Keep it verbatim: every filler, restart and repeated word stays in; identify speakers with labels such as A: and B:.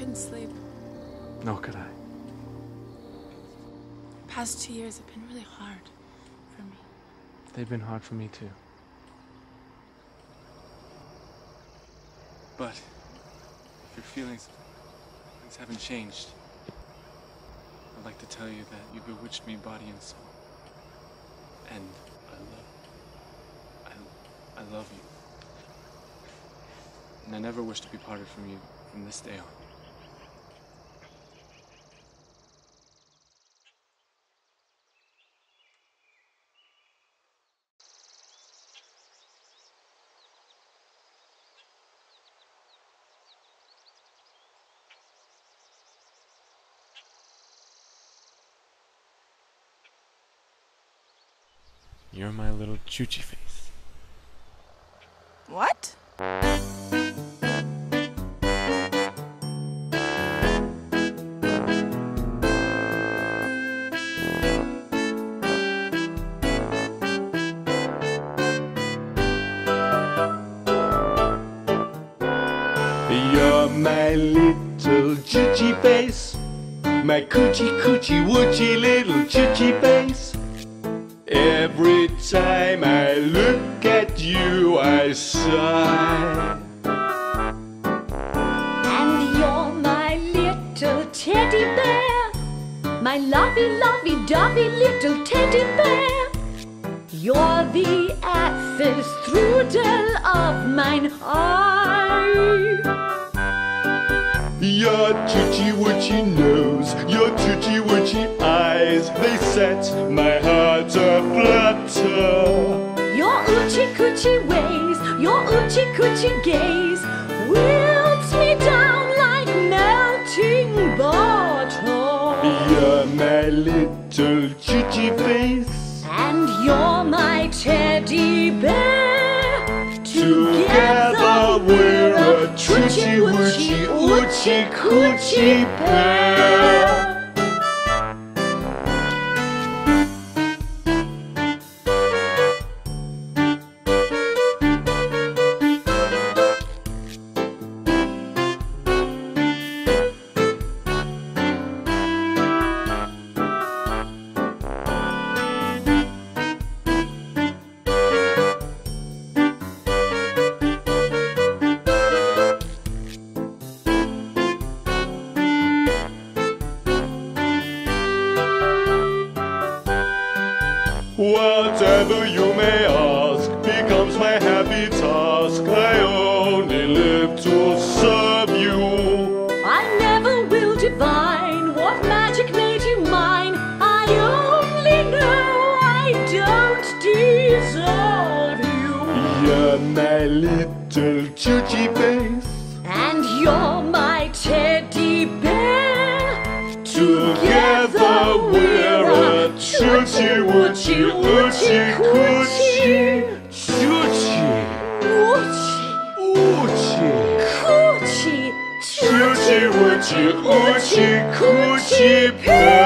A: couldn't sleep.
B: Nor could I.
A: The past two years have been really hard for me.
B: They've been hard for me too. But if your feelings, feelings haven't changed, I'd like to tell you that you bewitched me body and soul. And I love, I, I love you. And I never wish to be parted from you from this day on. You're my little choochie face.
A: What?
C: You're my little choochie face, my coochie coochie woochie little choochie face. Every time I look at you, I sigh.
D: And you're my little teddy bear, my lovey, lovey, dovey little teddy bear. You're the apple strudel of mine eye.
C: Your choochie woochie nose, your choochie woochie eyes, they set my heart aflutter.
D: Your oochie coochie ways, your oochie coochie gaze wilts me down like melting butter.
C: You're my little choochie face,
D: and you're my teddy bear.
C: together we're a choochie woochie oochie coochie pair. Whatever you may ask becomes my happy task. I only live to serve you.
D: I never will divine what magic made you mine. I only know I don't deserve you.
C: You're my little choochie face,
D: and you're my teddy bear.
C: Together we're a choochie woochie oochie coochie choochie
D: Oochie,
C: oochie
D: coochie,
C: choochie woochie oochie coochie pair.